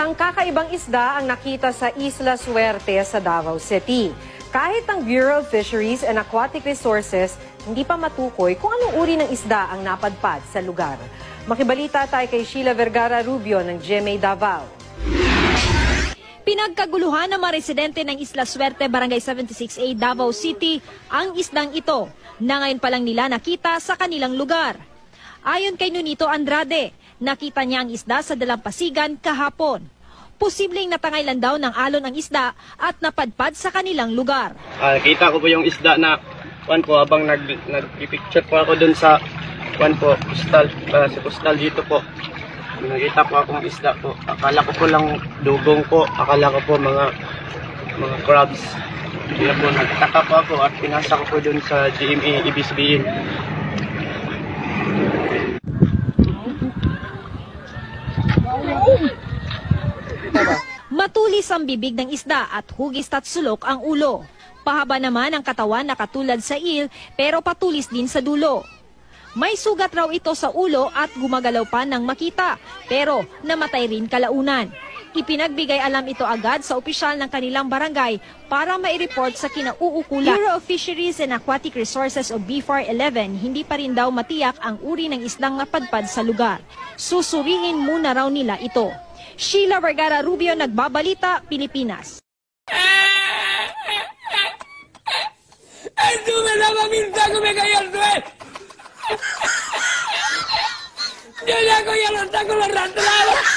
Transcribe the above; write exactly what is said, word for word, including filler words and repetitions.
Isang kakaibang isda ang nakita sa Isla Suerte sa Davao City. Kahit ang Bureau of Fisheries and Aquatic Resources, hindi pa matukoy kung anong uri ng isda ang napadpad sa lugar. Makibalita tayo kay Sheila Vergara Rubio ng G M A Davao. Pinagkaguluhan ng mga residente ng Isla Suerte, Barangay seventy-six A, Davao City, ang isdang ito na ngayon pa lang nila nakita sa kanilang lugar. Ayon kay Nunito Andrade, nakita niya ang isda sa dalampasigan kahapon. Posibleng natangay lang daw ng alon ang isda at napadpad sa kanilang lugar. Uh, nakita ko po yung isda na kuan po habang nag nag-picture po ako dun sa kuan po postal, uh, sa postal dito po. Nakita po akong isda po. Akala ko po lang dugong po. Akala ko po mga mga crabs. Kaya po nagtaka po ako at pinasa ko po dun sa G M A ibig sabihin. Matulis ang bibig ng isda at hugis at sulok ang ulo. Pahaba naman ang katawan na katulad sa eel pero patulis din sa dulo. May sugat raw ito sa ulo at gumagalaw pa nang makita pero namatay rin kalaunan. Ipinagbigay alam ito agad sa opisyal ng kanilang barangay para mai-report sa kinauukulan. Bureau of Fisheries and Aquatic Resources o B F A R eleven hindi pa rin daw matiyak ang uri ng isdang napadpad sa lugar. Susuriin muna raw nila ito. Sheila Vergara Rubio, Nagbabalita, Pilipinas. Ay, tú me la mamita que me cayó al suelo. Yo ya cogí a los tacos los rastrados.